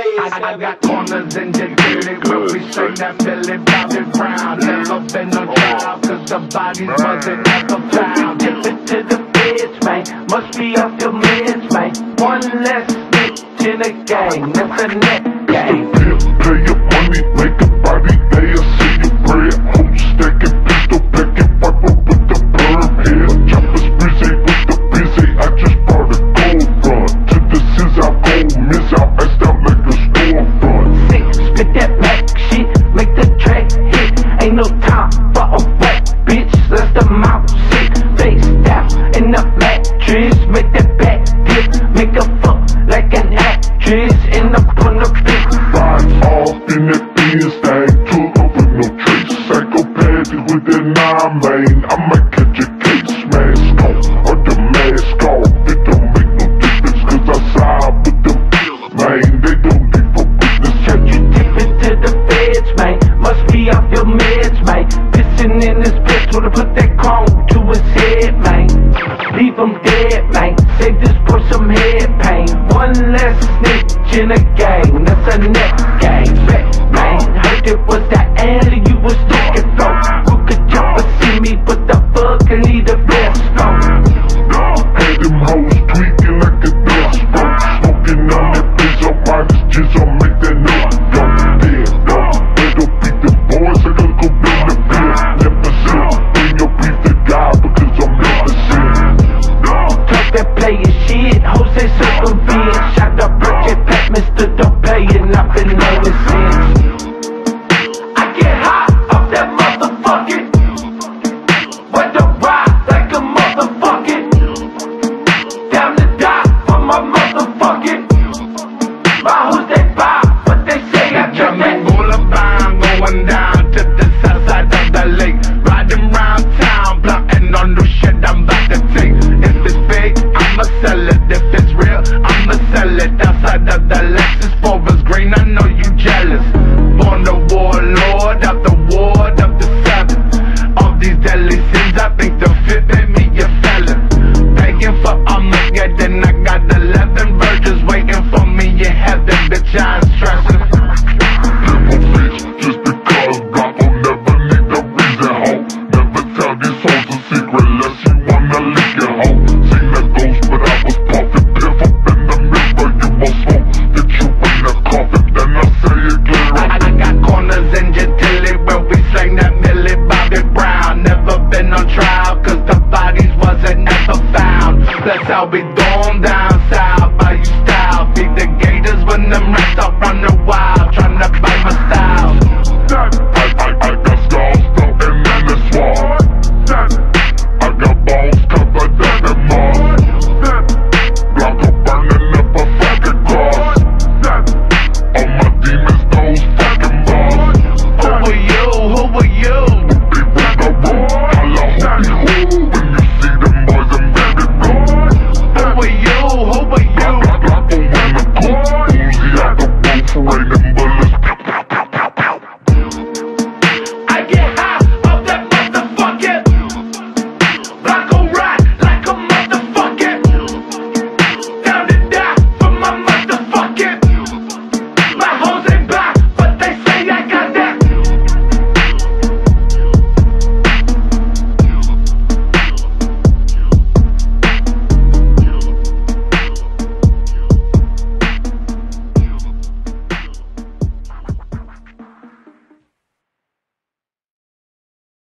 I got corners in the dirty where we sing that Billy Bobby Brown. Never been no trial, cause the bodies wasn't ever found. Tip it to the feds, man, must be off your meds, man. One less bitch in the gang, that's a net gang. Pay your money, make a body, they'll see you bread. Whole stacking, pistol packing, viper with the bird head. Choppers busy with the busy, I just brought a gold run. To the scissors, I'll go miss out, iced out like a storefront. Spit that back shit, make the track hit. Ain't no time for a wet bitch, that's the mouth shit. Face down in the mattress, make that back dip. Make a fuck like an actress, end up on the bitch. Ride off in that Benz thing, took up with no trace. Psychopathic with that 9 main, I might catch a case. Mask on, or the mask off, it don't make no difference. Cause I side with them, man, they don't leave a witness. Church, you tip it to the feds, man, must be off your meds, man. Pissing in this bitch, wanna put that chrome to his head, man. Leave him dead, man, save this for some head pain. One less snitch in a gang, that's a net gang. Bet, man, heard it was that alley you was looking for. Who could jump and see me, what the fuck, and need a best phone. Had them hoes tweaking like a dust boat. Smoking on that bitch, I'll find this jizz, I'll make that note go. Damn, no, they don't beat the boys, I gotta go bring the bill. Never sin, bring your beef to God, because I'm never sin. Talk that player shit, hoes they circumvent. Shot up Bridget Pat, Mr. Don't Play, and I've been on it since. I get high off that motherfucking, wet the ride like a motherfucking. Down to die for my motherfucking. My hoes they buy what they say, I got that. Going down to the south side of the lake. Riding round town, plotting on new shit I'm about to take. If it's fake, I'ma sell it. If it's real, I'ma sell it. Outside of the Lexus, Forest Green, I know you jealous. Born the warlord of the ward of the 7. All these deadly sins, I think the fit made me a felon. Begging for Armageddon, I got 11 virgins waiting for me in heaven. Bitch, I ain't